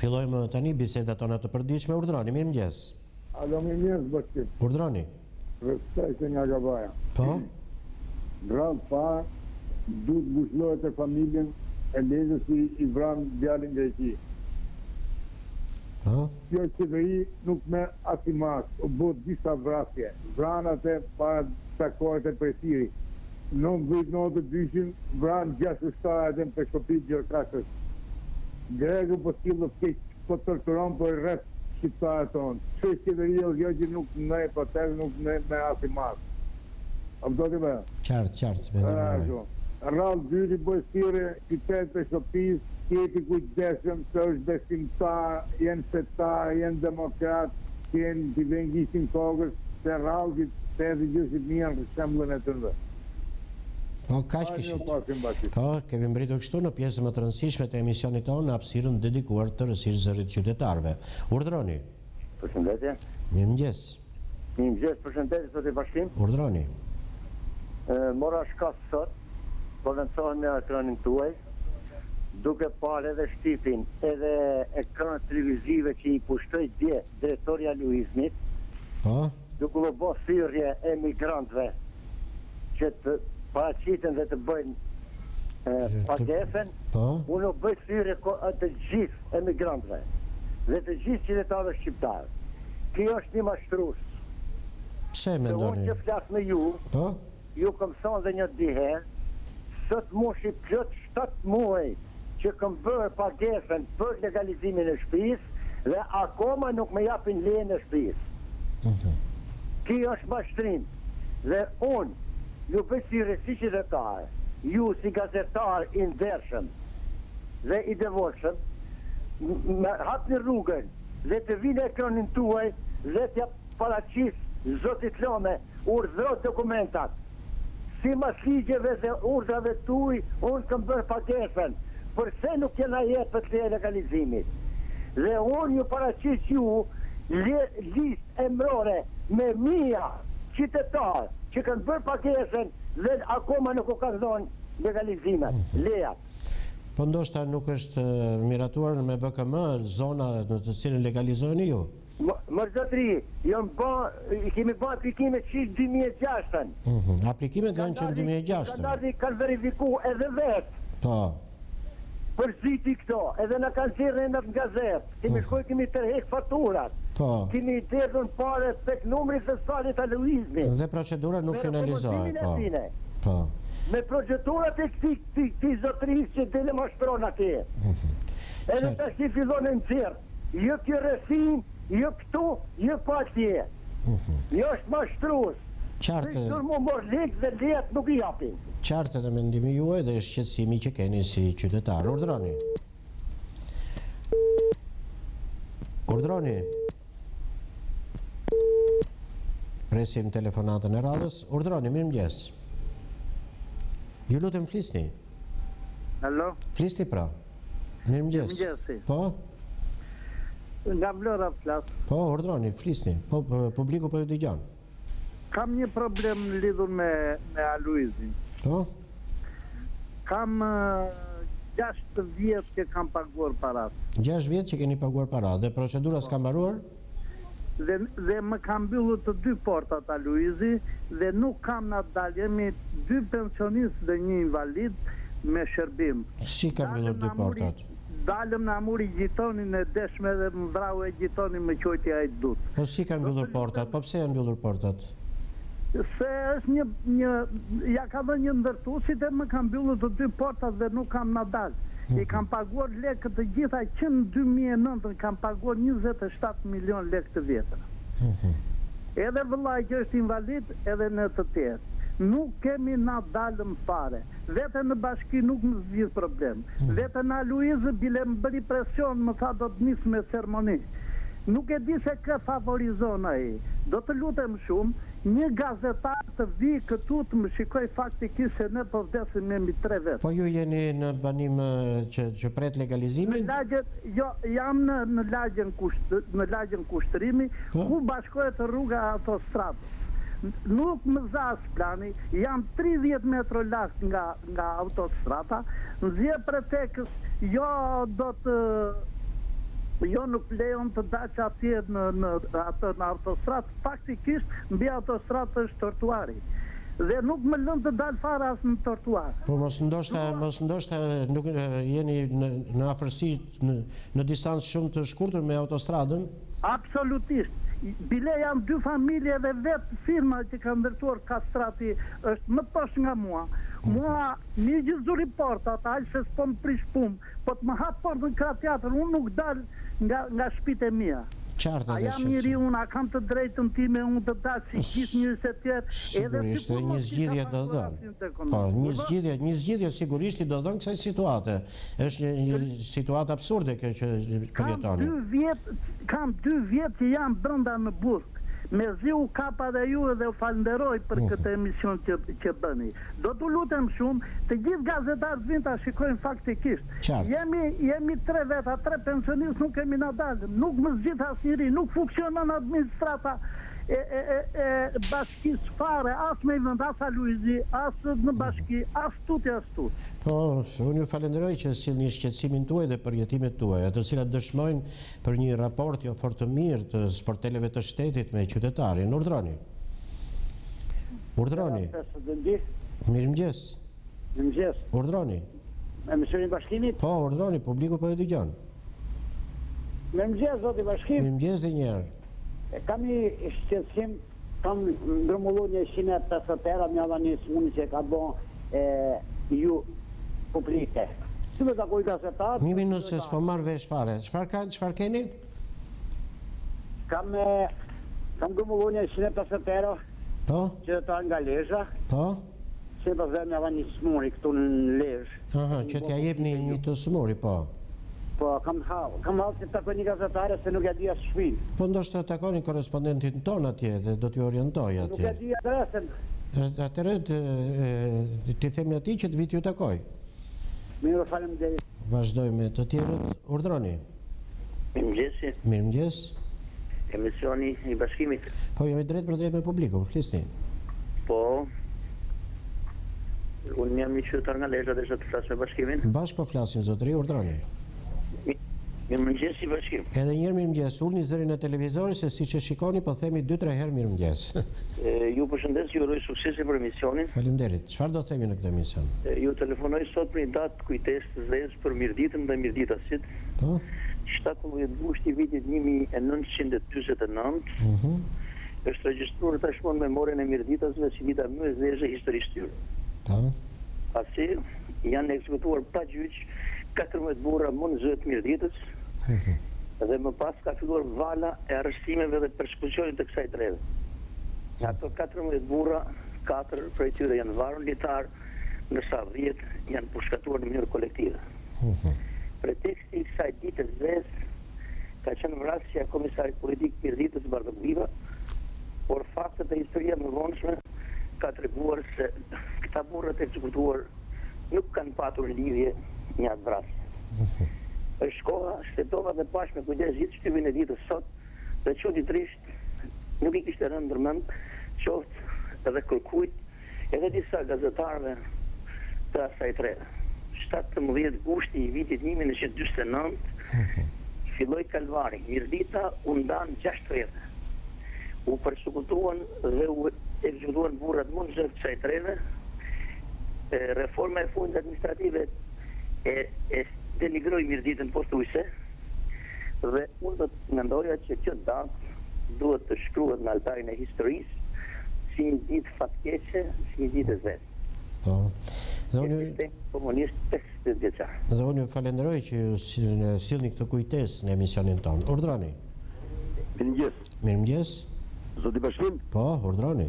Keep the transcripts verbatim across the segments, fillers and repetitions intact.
Fillojmë tani bisedat tona të përditshme. Urdhroni, mirëmëngjes. Alo, mirëmëngjes, Bashkim. Urdhroni. Respekt nga Gabaja. Po? Grad pa, duhet ngushëllohet e familjen e lezës i, i vran djalin Greqi. Po? Kjo qeveri nuk me asimas, o bot disa vrasje. Vranat e para takohet e presiri. Non vëjt në të dyshin, vran gjashtë ushtarët e në peshkopit Gjërkashës. Gregu po s'killë keq, po torturon për rreth shqiptarët tonë. Që qeveri o kjo që nuk në e për nuk në me asimas. A më do të me? Qartë, qartë. Rallë dyti bëjësire, qytet peshkopis, kjeti kujdesëm, se është besimtar, jenë setar, jenë demokrat, jenë t'i vengishin kokës, se rallë që të gjësit njën në shemblën e të ndë. Po, kaq kishit. Po, kemi mbritur kështu në pjesën më të rëndësishme të emisionit tonë në hapësirën dedikuar të rësirë zërit qytetarëve. Urdhroni. Përshëndetje. Mirëmëngjes. Mirëmëngjes, përshëndetje, sot i Bashkim. Urdhroni. Mora shkas sot, po vendosen me ekranin tuaj, duke parë edhe shtypin, edhe ekranët televizive që i pushtoi dje drejtori i Luizmit. Po? Duke u bë thyrje emigrantëve që të paraqiten dhe të bëjnë pagesën, unë u bëj thyrje të gjithë emigrantëve dhe të gjithë qytetarëve shqiptarë. Kjo është një mashtrues. Pse mendoni? Unë që flas me ju, po? Ju kam thënë dhe një diherë, sot moshi plot shtatë muaj që kam bërë pagesën për legalizimin e shtëpisë dhe akoma nuk më japin lejen e shtëpisë. Kjo është mashtrim. Dhe unë ju bëj si resi qytetar, ju si gazetar i ndershëm dhe i devotshëm, me hapni rrugën dhe të vinë ekranin tuaj dhe t'ja paraqis zotit Lome, urdhëro dokumentat. Si mas ligjeve dhe urdhrave tuaj, unë kam bërë pagesën, përse nuk jena jepet leje legalizimit. Dhe unë ju paraqis ju listë emrore me mia qytetarë që kanë bërë pagesën dhe akoma nuk u kanë dhënë legalizimet, lejat. Po ndoshta nuk është miratuar me V K M zona në të cilën legalizojeni ju? Mërzatri, kemi bërë aplikimet që dy mijë e gjashtën. Aplikimet janë që dy mijë e gjashtën? Standardi kanë verifiku edhe vetë. Po. Për ziti këto, edhe në kanë qirë në në gazetë. Kemi shkoj, kemi tërhek faturat. Po. Kemi tërhën pare tek numri të salit a Luizmi. Dhe procedura nuk finalizohet. Po. Me procedurat e këti zotëris që dhe le mashtron atje. Edhe të shi fillon e në qirë. Jo kjo rësim, jo këtu, jo pa atje. Jo është mashtrues. Qartë. Kur mu mor lekë dhe lejat nuk i japin. Qartë edhe mendimi juaj dhe shqetësimi që keni si qytetar. Urdhroni. Urdhroni. Presim telefonatën e radhës. Urdhroni, mirëmëngjes. Ju lutem flisni. Alo? Flisni pra. Mirëmëngjes. Mirëmëngjesi. Po? Nga Vlora flas. Po, urdhroni, flisni. Po, publiku po ju dëgjon. Kam një problem lidhur me me Aluizin. Po? Kam gjashtë vjet që kam paguar parat. gjashtë vjet që keni paguar parat dhe procedura s'ka mbaruar? Dhe dhe më kam mbyllur të dy portat Aluizi dhe nuk kam na dalë, jemi dy pensionistë dhe një invalid me shërbim. Si ka mbyllur dy portat? Dalëm në amuri gjitonin e deshme dhe më vrau e gjitonin më qojti a i dut. Po si kanë mbyllur portat? Po pse janë mbyllur portat? Se është një, një, ja ka dhe një ndërtusit e më kam mbyllur të dy portat dhe nuk kam na dalë. I kam paguar lekë të gjitha që në dy mijë e nëntën kam paguar njëzet e shtatë milion lekë të vjetër. Edhe vëllai që është invalid edhe në të tjerë. Nuk kemi na dalëm fare. Vete në bashki nuk më zgjidh problem. Vete në Luizë bile më bëri presion, më tha do të nisë me sermoni. Nuk e di se kë favorizon ai. Do të lutem shumë, një gazetar të vi këtu të më shikoj faktikisht se ne po vdesim me mbi tre vetë. Po ju jeni në banim që, që pret legalizimin? Në lagjet, jo, jam në, në lagjen kusht, në lagjen kushtrimi, po? Ku bashkohet rruga autostradës. Nuk më zas plani, jam tridhjetë metra lart nga, nga autostrata, nëzje pretekës, jo do të Jo nuk lejon të daq atje në, në, atë, në autostrat, faktikisht mbi autostrat është tortuari. Dhe nuk më lën të dalë fare as në tortuar. Po mos ndoshta, mos ndoshta nuk jeni në, në afërsi në, në distancë shumë të shkurtër me autostradën? Absolutisht. Bile janë dy familje dhe vetë firma që ka ndërtuar kastrati është më poshtë nga mua. Mua një gjithzuri porta, ta alë se s'po më prish pumë, po të më hapë portë në kratë teatër, unë nuk dalë nga, nga shpite mia. Qartë a jam njëri unë, a kam të drejtën time unë të dalë si gjithë njërës e tjerë. Sigurisht, edhe një zgjidhje do dhënë. Po, një zgjidhje, një zgjidhje sigurisht i do dhënë kësaj situate. Është një, një situatë absurde kjo që përjetoni. Kam dy vjetë që jam brenda në Burg. Me zi u kapa dhe ju edhe u falenderoj për uh. këtë emision që, që bëni. Do të lutem shumë, të gjithë gazetarët vinë ta shikojnë faktikisht. Jemi, jemi tre veta, tre pensionistë nuk kemi në dalë, nuk më zgjith asnjëri, nuk funksionon administrata e, e, e, e bashkisë fare, as me vend, as a Luizi, as në bashki, as tuti, as tuti. Po, unë ju falenderoj që sillni shqetësimin tuaj dhe përjetimet tuaja, të cilat dëshmojnë për një raport jo fort të mirë të sporteleve të shtetit me qytetarin. Urdhroni. Urdhroni. Mirëmëngjes. Mirëmëngjes. Urdhroni. Emisionin Bashkimit? Po, urdhroni, publiku po e dëgjon. Mirëmëngjes, zoti Bashkim. Mirëmëngjes dhe njerë. Kam i shqetësim, kam ndërmullu një qind e pesëdhjetë me ava një smuni që ka bo ju publike. Si me takoj gazetar? Një minutë se s'po marrë vesh fare. Çfarë ka, çfarë keni? Kam kam ndërmullu një qind e pesëdhjetë Po? qytetar nga Lezhë. Po? Se do dhe me ava një smuri këtu në Lezhë. Aha, që t'ja jepni një të smuri, po. Po, kam halë, kam halë që takoj një gazetare se nuk e di asë shpinë. Po ndoshta takoni korespondentin ton atje dhe do t'ju orientoj atje. Nuk e di adresën. Atëre t'i themi atij që t'vit ju takoj. Mirë, faleminderit. Vazhdoj me të tjerët. Urdhroni. Mirëmëngjes. Mirëmëngjes. Emisioni i Bashkimit. Po, jemi drejt për drejt me publikun, flisni. Po, unë jam një qytetar nga Lezhë dhe të flas me Bashkimin. Bashkë po flasim, zotëri, urdhroni. Mirëmëngjes i Bashkim. Edhe njërë mirëmëngjes, ulni zërin e televizori se si që shikoni po themi dy tre herë mirëmëngjes. Ju përshëndes, ju uroj suksese për emisionin. Faleminderit. Çfarë do të themi në këtë emision? Ju telefonoj sot për një datë kujtesë të zezë për mirëditën dhe mirëditasit. Po? shtatëmbëdhjetë gushti vitit një mijë e nëntëqind e njëzet e nëntë. Mhm. Është regjistruar tashmë në memorien e mirëditasve si dita më e zezë e historisë tyre. Po? Pasi janë ekzekutuar pa gjyq katërmbëdhjetë burra më në zë të mirëditës. Mhm. Dhe më pas ka filluar vala e arrestimeve dhe persekucionit të kësaj dreve. Nga ato katërmbëdhjetë burra, katër prej tyre janë varur litar, ndërsa dhjetë janë përshkatuar në mënyrë kolektive. Mhm. Preteksti i kësaj dite zezë ka qenë vrasja e komisarit politik Mirditës Bardhabuiva, por faktet e historia më vonshme ka treguar se këta burrat e ekzekutuar nuk kanë patur lidhje me atë vrasje. Mhm. Është koha shtetova dhe pash me kujdes gjithë shtypin e ditës sot, dhe çuditërisht nuk i kishte rënë ndërmend qoftë edhe kërkujt edhe disa gazetarëve të asaj tre. shtatëmbëdhjetë gushti i vitit një mijë e nëntëqind e dyshit e nëntë filloi kalvari. Mirdita u ndan gjashtë rrethë. U përsekutuan dhe u ekzekutuan burrat më në zë të kësaj treve. Reforma e fundit administrative e, e denigroi Mirditën postuese dhe unë do të mendoja që kjo datë duhet të shkruhet në altarin e historisë si një ditë fatkeqe, si një ditë e zezë. Po. Dhe unë komunist pesëdhjetë vjeçar. Dhe unë ju falenderoj që ju sillni këtë kujtesë në emisionin tonë. Urdhroni. Mirëmëngjes. Mirëmëngjes. Zoti Bashkim? Po, urdhroni.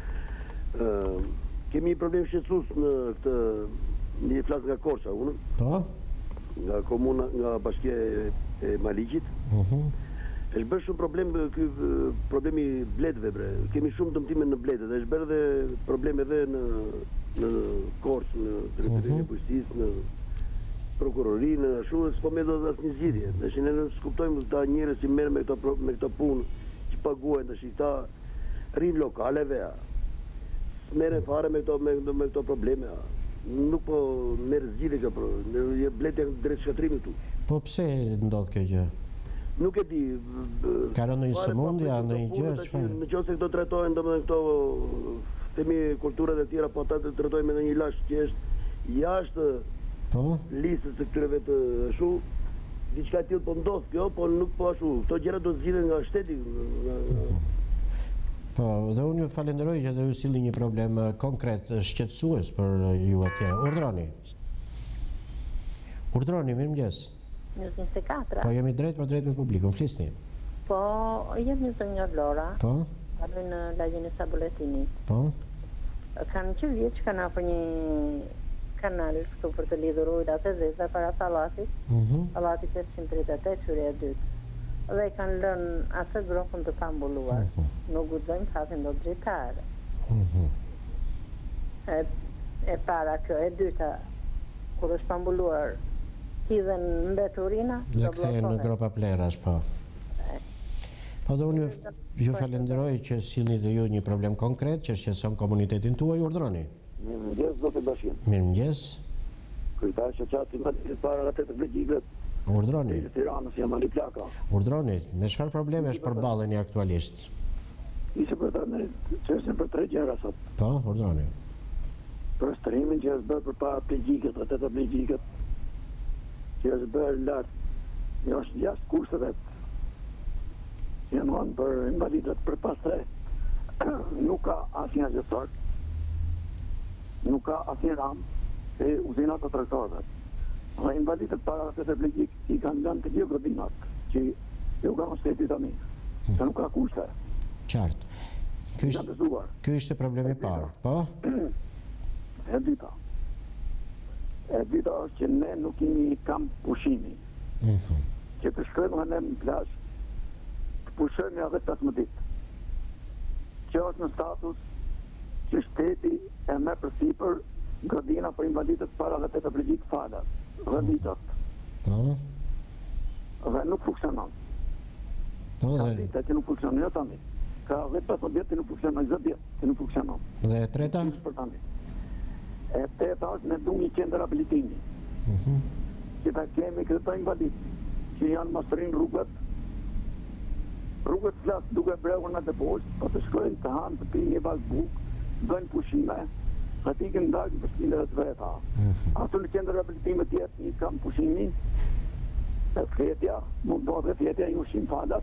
Uh, kemi një problem shqetësues në këtë një flas nga Korça, unë. Po. Nga komuna, nga bashkia e, e Maliqit. Mhm. Është bërë shumë problem ky problemi bletëve bre. Kemi shumë dëmtime në bletë dhe është bërë edhe problem edhe në në Korçë, në drejtorinë e policisë, në prokurorinë, ashtu s'po më do asnjë zgjidhje. Tash ne nuk kuptojmë ta njerëz që merren me këto me këto punë, që paguajnë tash këta rrin lokaleve. Merren fare me këto me, me këto probleme. Nuk po merr zgjidhje kjo, ne bletë drejt shkatrimit këtu. Po pse ndodh kjo gjë? Nuk e di. Ka rënë një sëmundje, ndonjë gjë? Në qoftë se këto trajtohen domethënë këto themi kulturat e tjera, po ata të trajtojmë me një lash që është jashtë listës së këtyre vetë ashtu, diçka e tillë po ndodh kjo, po nuk po ashtu. Këto gjëra do të zgjidhen nga shteti. Po, dhe unë ju falenderoj që dhe ju silli një problem konkret shqetësues për ju atje. Urdhroni. Urdhroni, mirëmëngjes. njëzet e katër. Po jemi drejt për drejt me publikun, flisni. Po, jem njëzet e një Lora. Po? Kaloj në lagjin e Saboletinit. Po? Kanë që vjetë që kanë apër një kanal këtu për të lidhur ujrat e zeza para pallatit. Pallati pesëqind e tridhjetë e tetë, hyrja e dytë. Dhe kanë lënë atë grofën të pambulluar. Nuk guxojmë fatin do dritare. E para kjo, e dyta, kur është pambulluar hidhen mbeturina, do kthehen në gropa plerash, po. Po dhe unë ju falenderoj që sillni dhe ju një problem konkret që shqetëson komunitetin tuaj. Urdhroni. Mirëmëngjes, zotë Bashim. Mirëmëngjes. Kryetar shoqati mbajtjes para atë të blegjikët. Urdhroni. Në Tiranë jam Ali Plaka. Urdhroni, me çfarë probleme është përballeni aktualisht? Ishte për të në çështën për tre gjëra sot. Po, urdhroni. Për shtrimin që është bërë përpara blegjikët, atë të blegjikët që është bërë lart, jo është jashtë kurseve që janë vonë për invalidët, për pastaj nuk ka asnjë asesor, nuk ka asnjë ram e uzinat të traktorëve. Dhe invalidët para atë të blegjik i kanë lënë të gjithë godinat që ju ka në shteti tani, se nuk ka kushte. Qartë. Ky ishte, ky ishte problemi i parë, po? E dyta. E dyta është që ne nuk kemi kamp pushimi. Që të shkojmë ne në plazh, të pushojmë ja vetë pesëmbëdhjetë ditë. Që është në status që shteti e merr përsipër godina për invalidët para dhe të blegjik falas. Dhe ditët. Po. Dhe nuk funksionon. Po Ka dhe ditë që nuk funksionon, jo tani. Ka vetë pesëmbëdhjetë ditë që nuk funksionon, çdo ditë që nuk funksionon. dhe e treta? Për tani. E teta është ne duam një qendër abilitimi. Që ta kemi këto invalid që janë mastrin rrugët, rrugët flas duke bregur në të poshtë, po të shkojnë të hanë, të pinë një vak bukë, bëjnë pushime, dhe t'i kënë ndakë për shpinëve të veta. Ato në qendër abilitimi tjetë një kam pushimi, e fletja, mund do dhe fletja një ushim falas.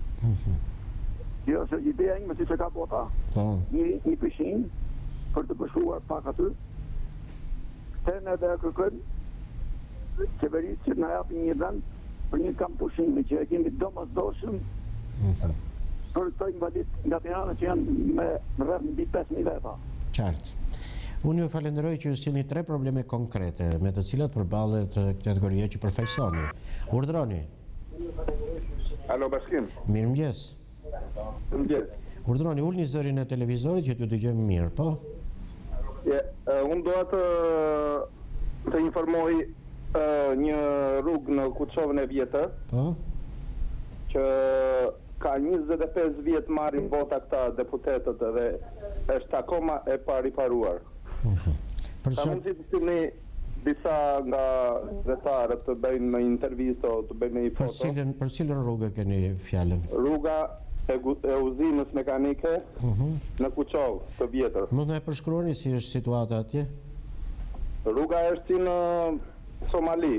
Kjo është ideja ime si që ka bota, një, një pishin për të pëshuar pak aty, të në dhe kërkën qeverisë që në japin një vend për një kam pushimi që e kemi domosdoshëm për të invalid nga Tirana që janë me rreth mbi pesë mijë veta. Qartë. Unë ju falenderoj që ju sillni tre probleme konkrete me të cilat përballet kategoria që përfaqësoni. Urdhroni. Alo Bashkim. Mirëmëngjes. Mirëmëngjes. Urdhroni, ulni zërin e televizorit që t'ju dëgjojmë mirë, po? Je, uh, unë doa të të informoj uh, një rrugë në Kuçovën e Vjetër, Po? që ka njëzet e pesë vjet marrin vota këta deputetët dhe është akoma e pariparuar. Për Ka mundësi të sillni disa nga vetarët të bëjnë në intervistë o të bëjnë një Për foto. cilën për cilën rrugë keni fjalën? Rruga e, gu- e uzinës mekanike në Kuçovë të Vjetër. Mund na e përshkruani si është situata atje? Rruga është si në Somali.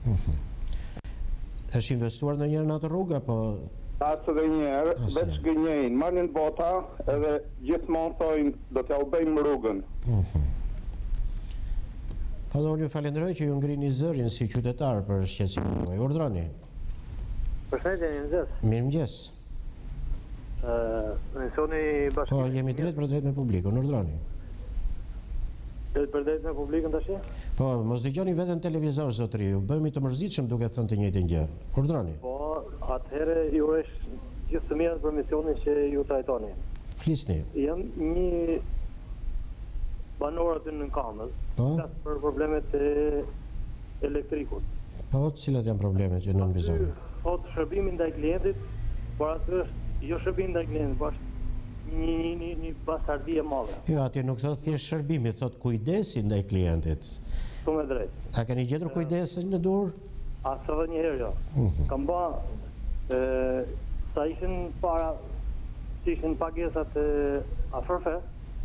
Është investuar ndonjëherë në atë rrugë apo Asë dhe njerë, Asë. veç gënjejnë, marrin vota edhe gjithmonë thojnë do t'ja u bëjmë rrugën. Po dhe unë ju falenderoj që ju ngrini zërin si qytetar për shqetësimin tuaj. Urdhroni. Përshëndetje, mirëmëngjes. Mirëmëngjes. Ë, mensioni Po bashkimi. jemi drejt për drejt me publikun. Urdhroni. Drejt për drejt me publikun tash? Po, mos dëgjoni vetëm televizor zotëri, ju bëhemi të mërzitshëm duke thënë të njëjtën gjë. Urdhroni. Po, atëherë ju është gjithë të mirë për misionin që ju trajtoni. Flisni. Jam një banor aty në Kamës, Po? flas për problemet e elektrikut. Po, cilat janë problemet që nënvizoni? Po, shërbimi ndaj klientit, por atë është jo shërbimi ndaj klientit, po është një një një, një bastardi e madhe. Jo, atje nuk thot thjesht shërbimi, thot kujdesi ndaj klientit. Shumë e drejtë. A keni gjetur kujdesin në dur? Asë edhe një herë jo. Kam ba Sa ishin para, si ishin pagesat afërfe,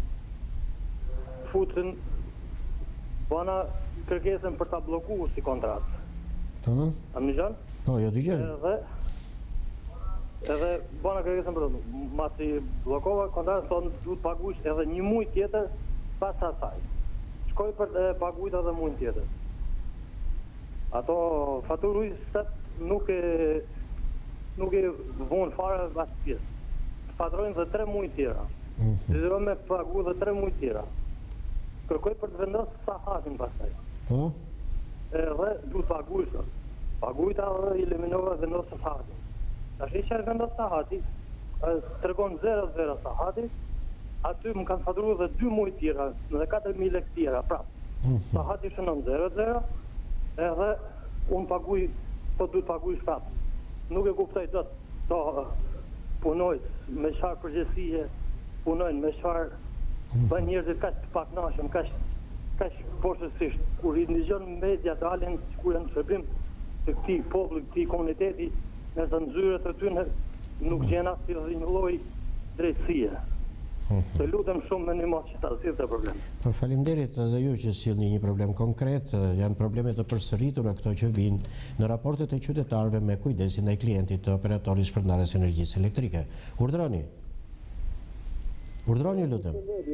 futën bëna kërkesën për ta bloku si kontratë. A më gjanë? Po, jo dy gjë. Edhe, edhe bëna kërkesën për ta, masi blokova kontratën, thonë duhet pagush edhe një muj tjetër pas asaj. Shkoj për të paguajt edhe muj tjetër. Ato faturujset nuk e nuk e vonë fare as pjesë. Faturojnë dhe tre muj tjera. Dezirojnë me pagu dhe tre muj tjera. Kërkoj për të vendosë sahatin pastaj. Po? Edhe duhet paguajt. Paguajta dhe eliminova vendosë sahatin. Tash i që e vendosë sahati, tregon zero zero sahati, aty më kanë faturuar dhe dy muj tjera, dhe katër mijë lekë tjera, prapë. Sahati shënon zero zero, edhe unë paguaj, po duhet paguaj prapë. Nuk e kuptoj dot, to punojnë me çfarë përgjegjësie punojnë, me çfarë bën njerëzit kaq të paknashëm, kaq kaq poshtë kur i ndëgjon media dalin kur janë në shërbim të këtij populli, këtij komuniteti, nëse nxyrët e tyre nuk gjen asnjë lloj drejtësie. Të lutem shumë me një mos që ta zgjidhë të problem. Po faleminderit edhe ju që sjellni një problem konkret, janë probleme të përsëritura këto që vinë në raportet e qytetarëve me kujdesin ndaj klientit të operatorit shpërndarjes energjisë elektrike. Urdhroni. Urdhroni lutem.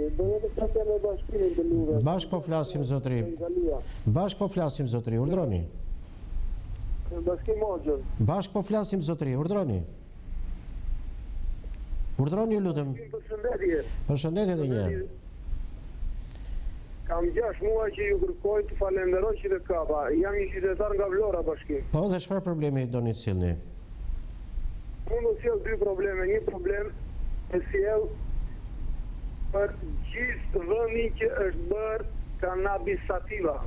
Bashk po flasim zotri. Bashk po flasim zotri, urdhroni. Bashk po flasim zotri, urdhroni. Urdhroni lutem. Përshëndetje. Përshëndetje edhe një herë. Kam gjashtë muaj që ju kërkoj të falenderoj që të kapa. Jam një qytetar nga Vlora bashkim. Po, dhe çfarë problemi doni të sillni? Unë do sjell dy probleme. Një problem e sjell për gjithë vendin që është bërë kanabis sativa.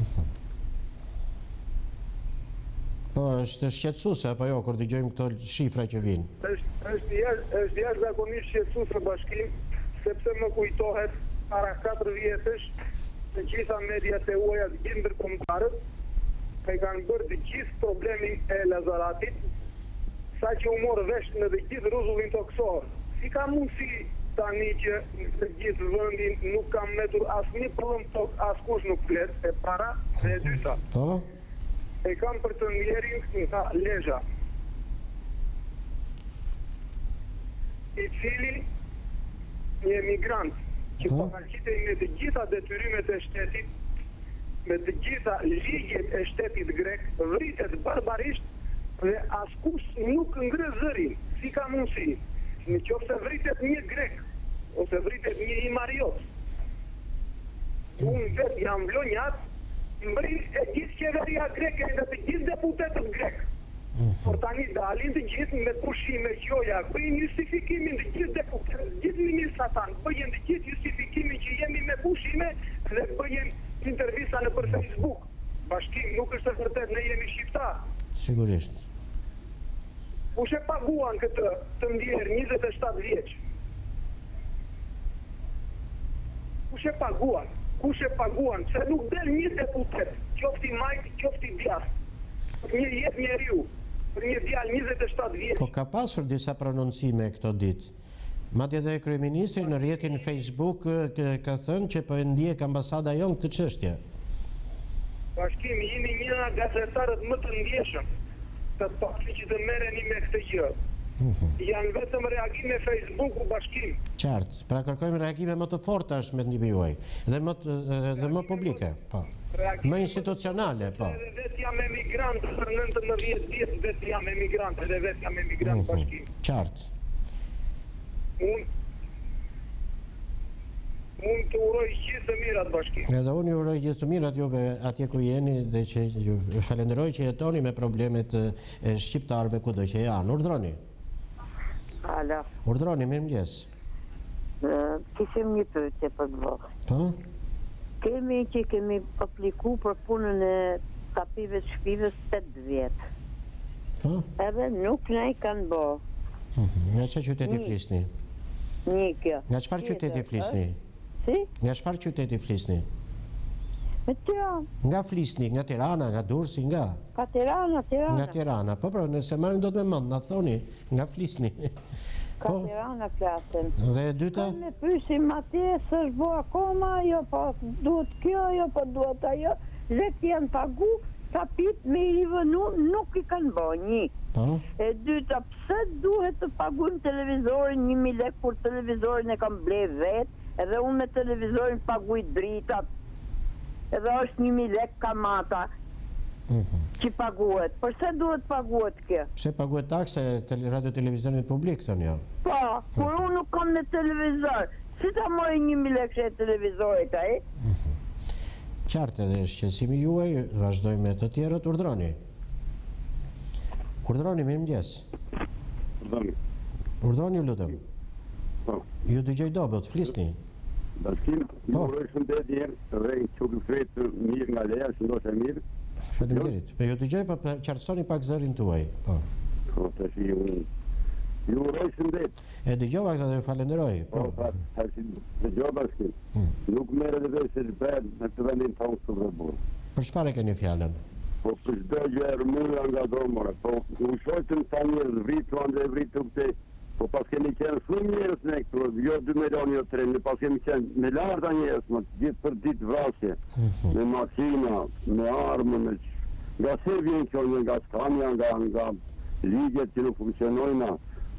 Po, është shqetësuese apo jo kur dëgjojmë këto shifra që vinë? Është është jashtë është jashtëzakonisht shqetësuese bashkim, sepse më kujtohet para katër vjetësh të gjitha mediat e huaja të gjithë ndërkombëtarët e kanë bërë të gjithë problemin e Lazaratit, sa që u morë vesh në të gjithë rrezullin toksor. Si ka mundësi tani që në të gjithë vendin nuk kam mbetur asnjë problem tok, askush nuk flet, e para dhe e dyta. Po? E kam për të njerin nga Lezhë, i cili një emigrant që paraqitej me të gjitha detyrimet e shtetit, me të gjitha ligjet e shtetit grek, vritet barbarisht dhe askush nuk ngre zërin. Si ka mundësi? Në qoftë se vritet një grek ose vritet një imariot, unë vetë jam vlonjat, mbri e gjithë qeveria greke dhe të gjithë deputetët grek. Por tani dalin të gjithë me pushime qoja, bëjnë justifikimin të gjithë deputetët, gjithë ministratan, bëjnë të gjithë justifikimin që jemi me pushime dhe bëjnë intervista në për Facebook. Bashkim nuk është e vërtet, ne jemi shqiptar. Sigurisht. Kush e paguan këtë të ndjerë njëzet e shtatë vjeç? Kush e paguan? Kush e paguan? Se nuk del një deputet, qofti majtë, qofti djathtë, për një jetë njeriu, për një djalë njëzet e shtatë vjeç. Po ka pasur disa prononcime këto ditë. Madje edhe kryeministri në rrjetin Facebook ka thënë që po e ndjek ambasada jon këtë çështje. Bashkim, jemi një nga gazetarët më të ndjeshëm të paktën që të merreni me këtë gjë. Janë vetëm reagime Facebooku bashkim. Qartë, pra kërkojmë reagime më të forta është mendimi juaj dhe më dhe më publike, po. Më institucionale, po. Edhe vetë jam emigrant për nëntëmbëdhjetë vjet, vetë jam emigrant, edhe vetë jam emigrant bashkim. Qartë. Unë Unë të uroj gjithë të mirat bashkim. Edhe unë ju uroj gjithë të mirat juve atje ku jeni dhe që ju falenderoj që jetoni me problemet e shqiptarëve kudo që janë. Urdhroni. Alo. Urdhroni, mirëmëngjes. Kishim një pyetje për të bërë. Po? Kemi që kemi apliku për punën e tapive të shtëpive shtatë vjet. Po? Edhe nuk na i kanë bërë. Nga çfarë qyteti flisni? Një kjo. Nga çfarë qyteti flisni? Si? Nga çfarë qyteti flisni? Me Tiranë. Nga flisni, nga Tirana, nga Durrësi, nga? Ka Tirana, Tirana. Nga Tirana, po pra, nëse marrim do të me mend, na thoni, nga flisni. Ka Tirana flasin. Dhe e dyta? Ka me pysim atje, s'është bo akoma, jo po duhet kjo, jo po duhet ajo, letë janë pagu, kapit me i rivënu, nuk i kanë bo një. Po? E dyta, pse duhet të pagun televizorin një mi lek, kur televizorin e kam ble vetë, edhe unë me televizorin paguj dritat, edhe është një mi lek kamata që paguhet. Përse duhet paguhet kjo? Pse paguhet takse radio televizionit publik, thënë jo? Po, kur unë nuk kam në televizor, si ta mori një mi lek që e televizorit, a e? Qartë edhe shqetësimi juaj, vazhdojmë me të tjerët, urdhroni. Urdhroni, mirëmëngjes. Urdhroni. Urdhroni, lutem. Po. Ju dëgjoj dobët, flisni. Bashkim, ju uroj shëndet djerë, dhe që u kretë mirë nga leja, që ndoshtë e mirë. Faleminderit. Po ju dëgjoj, po qartësoni pak zërin tuaj. Po. Po, të shi, ju uroj shëndet. E dëgjova këtë dhe falenderoj. Po, pa, të shi, dëgjoj bashkim. Nuk mere dhe dhe se shbed në të vendin tonë së vërbur. Për çfarë keni fjalën? Po, për shdo gjë e rëmuja nga domore. Po, u shojtën ta njërë vritu, ande vritu këte. Po pas kemi qenë shumë njërës në këtu, jo dy milion, jo tre, në pas kemi qenë me larda njërës, më ditë për ditë vrasje, me makina, me armë, me që... Nga se vjen kjo një nga skania, nga, nga ligjet që nuk funksionojna,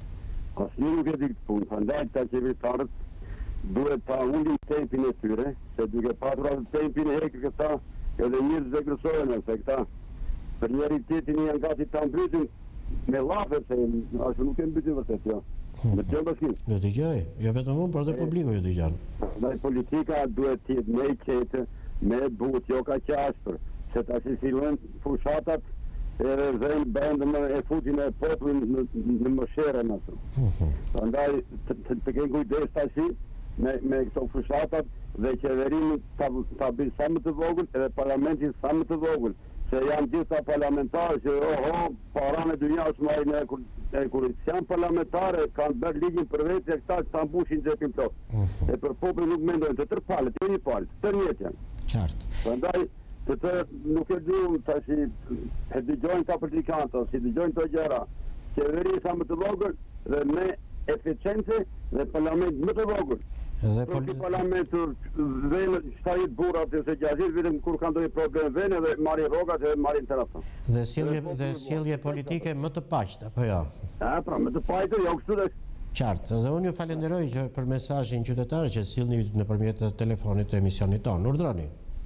asë një nuk e diktë punë, përndaj të qevetarët duhet ta ullin tempin e tyre, se duke patur atë tempin e hekë këta, edhe njërës dhe kërësojnë, se këta për njëri tjetin janë gati ta mbytin, me lafe, se ashtu nuk e mbytin vërtet, jo. Me të gjë bashkim. Me të gjëj, jo vetëm unë, por dhe publiku ju të gjënë. Dhe politika duhet tjetë me i qetë, me but, jo ka qashpër, se të ashtë silën fushatat, e rëzën bëndën e futin e popullin në mëshere nësë. Andaj të kënë kujdes të ashtë me këto fushatat dhe qeverimin të bëjë sa më të vogël edhe parlamentin sa më të vogël. Se janë gjitha parlamentarë që oho, para në dynja është marrin e kur janë parlamentare, kanë bërë ligjin për vetë e këta që ta mbushin gjepin to. E për popër nuk mendojnë të tërë palët, të një palët, të tërë jetë janë. Qartë. Përndaj, të tërë nuk e du të si e dëgjojnë ka politikanta, si dëgjojnë të gjera, qeveri sa më të vogël dhe me eficiense dhe parlament më të vogël. Dhe parlamentur vene shtajit burat e se gjazit vetëm kur kanë dojë problem vene dhe marrin rogat e marrin telefon. Dhe sjellje dhe sjellje politike më të paqta, apo jo? Ja, pra, më të paqta, jo kështu dhe qartë. Dhe unë ju falenderoj që për mesazhin qytetar që sillni nëpërmjet telefonit të emisionit tonë. Urdhroni.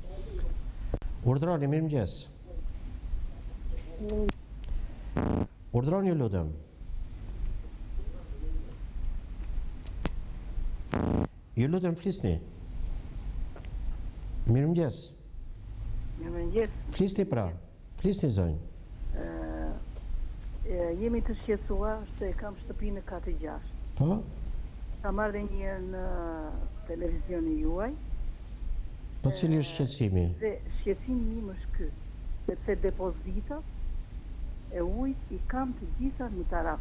Urdhroni, mirëmëngjes. Urdhroni, lutem. Ju lutem flisni. Mirëmëngjes. Mirëmëngjes. Flisni pra. Flisni zonjë. Jemi të shqetësuar se kam shtëpinë në kati gjashtë. Po? Ka marrë dhe një në televizioni juaj. Po cili është shqetësimi? Dhe shqetësimi im është ky, sepse depozitat e ujit i kam të gjitha në taraf.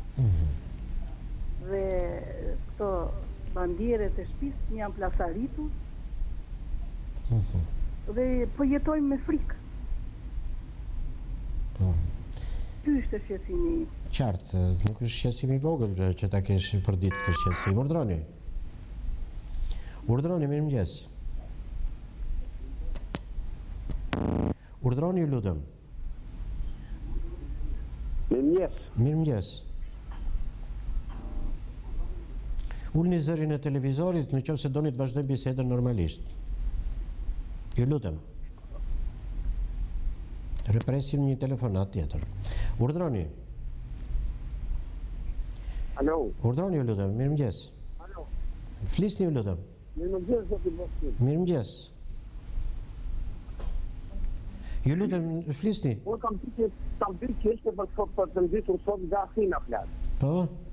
Dhe këto bandierët e shtëpisë janë plasaritur dhe po jetojmë me frikë. Ky është shqetësimi. Qartë, nuk është shqetësimi i vogël që ta kesh për ditë këtë shqetësim. Urdhroni. Urdhroni, mirëmëngjes. Urdhroni, ju lutem. Mirëmëngjes. Mirëmëngjes. Ulni zërin e televizorit në qoftë se doni të vazhdojmë bisedën normalisht. Ju lutem. Represim një telefonat tjetër. Urdhroni. Alo. Urdhroni, ju lutem. Mirëmëngjes. Alo. Flisni, ju lutem. Mirëmëngjes, zoti Bashkim. Mirëmëngjes. Ju lutem, flisni. Unë kam pikë kam pikë çështë për të për të nxitur sot nga Athina flas. Po?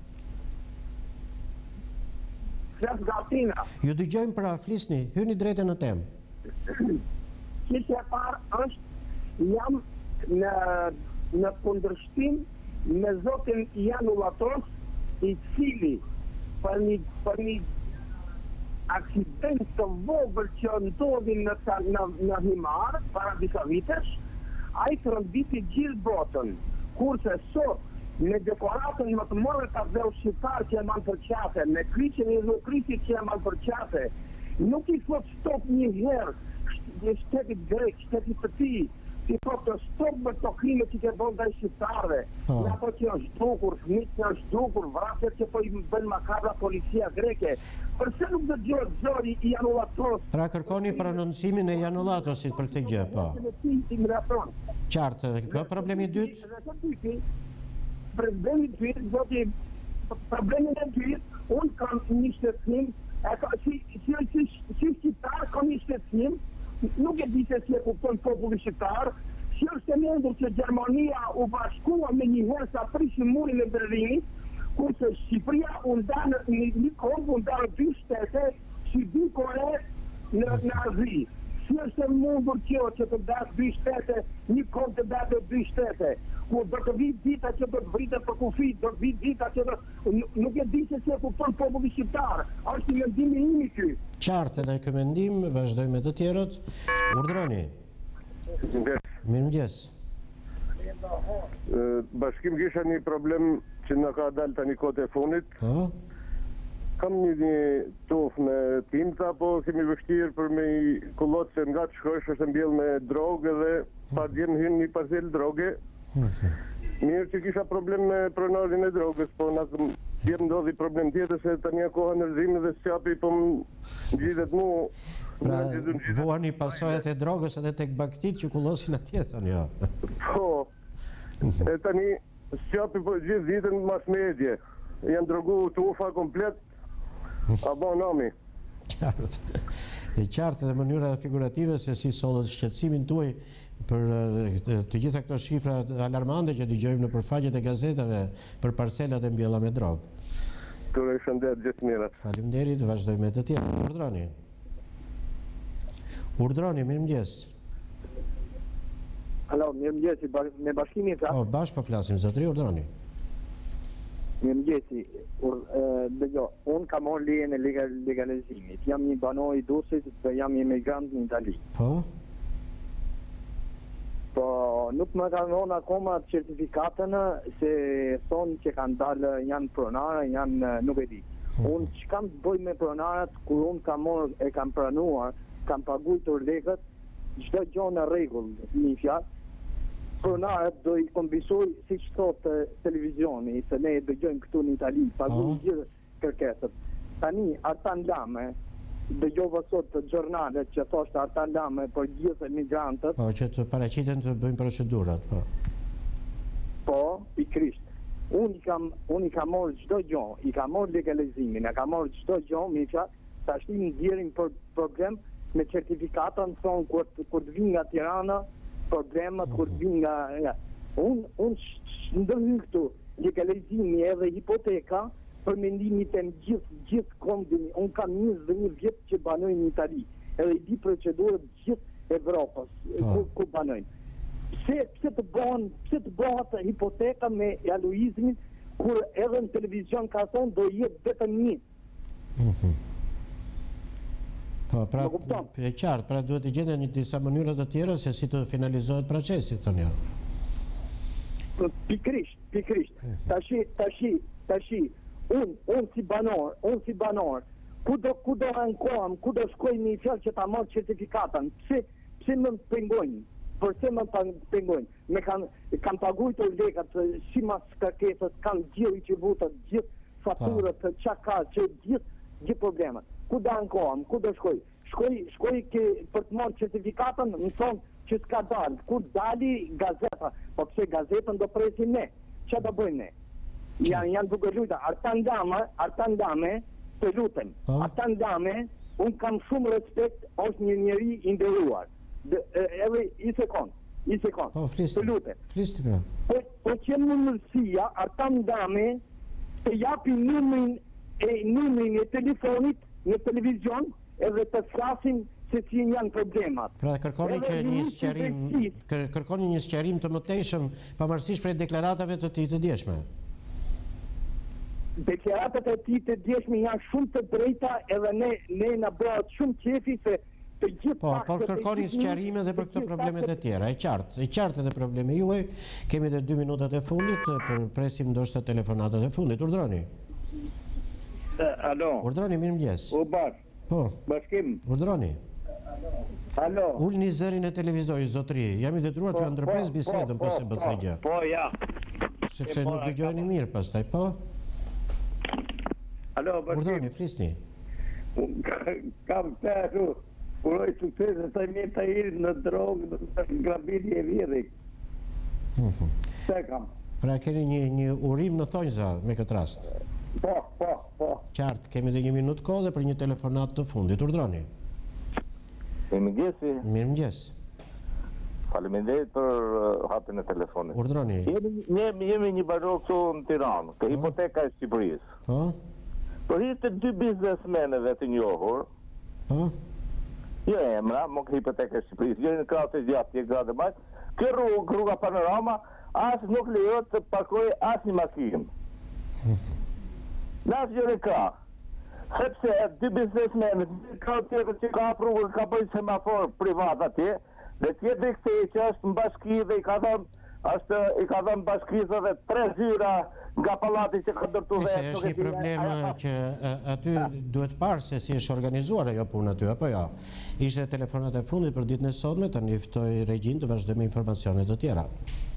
Flas nga Athina. Ju dëgjojmë pra, flisni, hyni drejtë në temë. Çështja e parë është jam në në kundërshtim me zotin Jan Ullatos, i cili për një për një aksident të vogël që ndodhin në, në, në Himar para disa vitesh, ai tronditi gjithë botën. Kurse sot me dekoratën më të mëdha të dheu shqiptar që e manë për qate, me kryqen e Zokritit që e manë për qate, nuk i thot stop një herë shtetit grek, shtetit të ti, i thot të stop me të krime që ke bënë dhe shqiptarve, në ato që është dukur, fëmijët që është dukur, vrasjet që po i bënë makabra policia greke. Përse nuk dhe gjërë zori i Janulatos? Pra kërkoni për anonsimin e Janulatosit për këtë gjë, po. Qartë, ka problemi dytë? Problemi dytë, zoti, problemin e dytë, unë kam një shtetësim, si shqiptar kam një shtetësim, nuk e di se si e kupton populli shqiptar, si është e mendur që Gjermania u bashkua me një herë sa prishin murin e Berlinit, kurse Shqipëria u nda në një kohë, u nda në dy shtete, si dy Kore në Azi. Si është e mundur kjo që të dash dy shtete, një kohë të dash dy shtete, ku do të vit dita që do të vritet për kufit, do të vit dita që do... Nuk e di se si e kupton populli shqiptar, është një mendimi imi ky. Qartë edhe ky mendim, vazhdojmë me të tjerët. Urdhroni. Mirëmëngjes. Bashkim kisha një problem që në ka dalë tani kohët e funit. Kam një një tof me timta, po kemi vështirë për me i kullot se nga të shkosh është mbjell me drogë dhe pa djemë hynë një parcel droge. Mirë që kisha problem me pronarin e drogës, po në djemë ndodhi problem tjetër se të një koha nërëzimi dhe sëqapi po më gjithet mu. Pra, vuani pasojat e drogës edhe tek baktit që kullosin atje, thënë jo. Po, e tani sëqapi po gjithë ditën mas medje. Janë drogu të ufa komplet, a bo nami. Qartë. E qartë dhe mënyra figurative se si sollët shqetësimin tuaj për të gjitha këto shifra alarmante që dëgjojmë në përfaqet e gazetave për parcelat e mbjella me drogë. Ture shëndet, gjithë mirat. Faleminderit, vazhdojmë me të tjerë. Urdhroni. Urdhroni, mirëmëngjes. Alo, mirëmëngjes, me bashkimin sa? Po, bashkë po flasim, zotëri, urdhroni. Mirëmëngjesi, dëgjo, unë kam orë lejen e legalizimit. Jam një banor i Durrësit dhe jam emigrant në Itali. Po? Po, nuk më kanë dhënë akoma certifikatën se thonë që kanë dalë janë pronarë, janë nuk e di. Unë që kam të bëj me pronarët, kur unë kam orë e kam pranuar, kam pagujtur lekët, çdo gjë në rregull, një fjalë. Pronarët do i kombisoj si që thotë televizioni, se ne dëgjojmë këtu në Itali, paguajnë gjithë kërkesat. Tani, Artan Lame, dëgjova sot të gjornalet që thoshtë Artan Lame për gjithë emigrantët. Po, që të paraqiten të bëjmë procedurat, po. Po, pikrisht. Unë i kam, unë i kam morë çdo gjë, i kam morë legalizimin, e kam morë çdo gjë, mi fjalë, tash i ndjerim për problem me certifikatën, thonë kur kur të vinë nga Tirana, problemat kur vinë nga... Ja. Unë un ndërhyn këtu legalizimi edhe hipoteka për mendimin e gjithë gjithë kombin. Unë kam njëzet dhe një vjet që banoj në Itali, edhe i di procedurët gjithë Evropës, ku, ku banojnë. Pse, pse të bëhen, pse të bëhet hipoteka me ealoizmin, kur edhe në televizion ka thonë do jetë vetëm një. Po, pra, e qartë, pra duhet të gjende një disa mënyrat të tjera se si të finalizohet procesi, thënë jo. Pikrisht, pikrisht. Tashi, tashi, tashi, unë, unë si banor, unë si banor, ku do, ku do ankohem, ku do shkoj një fjalë që ta marrë certifikatën, pse, pse më pengojnë, përse më pengojnë, me kanë, kanë pagujtur lekat, si mas kërkesat, kanë gjithë i që vutët, gjithë faturët, qa ka, që gjithë, gjithë problemet. Ku do ankohem, ku do shkoj? Shkoj, shkoj ke, për të marrë certifikatën, më thonë që s'ka dalë. Kur dali gazeta, po pse gazetën do presim ne? Që do bëjmë ne? Janë, janë duke luta. Artan Dame, Artan Dame, të lutem. Artan Dame, unë kam shumë respekt, është një njeri i nderuar. Edhe i sekund, i sekund. Të lutem. Flisti pra. Po, po që më mërësia, Artan Dame, të japi numrin e numrin e telefonit në televizion edhe të flasin se si janë problemat. Pra kërkoni që një sqarim, kërkoni një sqarim të mëtejshëm pavarësisht prej deklaratave të tij të djeshme. deklaratat e tij të djeshme janë shumë të drejta edhe ne ne na bëhet shumë qefi se të gjithë Po, por kërkoni sqarime dhe për këto problemet e tjera, e qartë, e qartë edhe problemi juaj. Kemi edhe dy minutat e fundit, për presim ndoshta telefonatat e fundit. Urdhroni. Alo. Urdhroni, mirëmëngjes. U bash. Po. Bashkim. Urdhroni. Alo. Ulni zërin e televizorit, zotëri. Jam i detyruar t'ju ndërpres bisedën pas se bëhet gjë. Po, ja. Sepse nuk dëgjojeni mirë pastaj, po. Alo, bashkim. Urdhroni, flisni. Kam të ashtu, uroj sukses të mi të irë në drogë, në grabitje e vjedhik. Se kam. Pra keni një, një urim në thonjza me këtë rast. Po, po, po. Qartë, kemi dhe një minutë kohë dhe për një telefonat të fundit. Urdhroni. Mirëmëngjesi. Mirëmëngjes. Faleminderit për uh, hapjen e telefonit. Urdhroni. Jemi, jemi, jemi një barok këtu në Tiranë, ke hipoteka e Shqipërisë. Po. Për hir të dy biznesmeneve të njohur. Po. Jo emra, mo ke hipoteka e Shqipërisë, jo në krahas të gjatë, një gradë më. Kjo rrugë, rruga Panorama, as nuk lejohet të parkojë asnjë makinë. Në asnjë në krah. Sepse dy biznesmenë, ka tjetër që ka rrugë, ka bëjë semafor privat atje, dhe tjetëri këtej që është në bashki dhe i ka dhënë, është i ka dhënë bashkisë dhe tre zyra nga pallati që ka ndërtu vetë. Është një problem që aty duhet parë se si është organizuar ajo punë aty, apo jo. Ishte telefonat e fundit për ditën e sotme, tani ftoj regjin të vazhdojmë me informacione të tjera.